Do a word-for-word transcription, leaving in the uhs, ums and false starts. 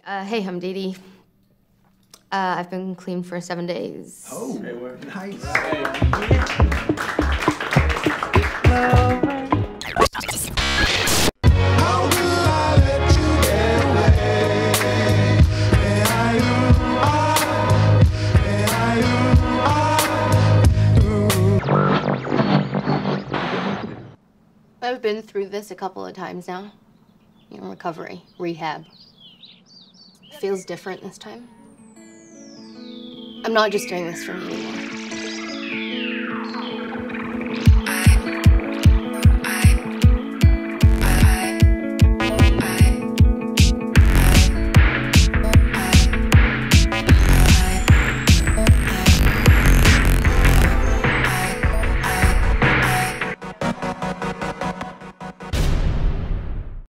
Uh, hey, Humdidi. Uh, I've been clean for seven days. Oh, nice. I've been through this a couple of times now. You know, recovery, rehab. It feels different this time. I'm not just doing this for me anymore.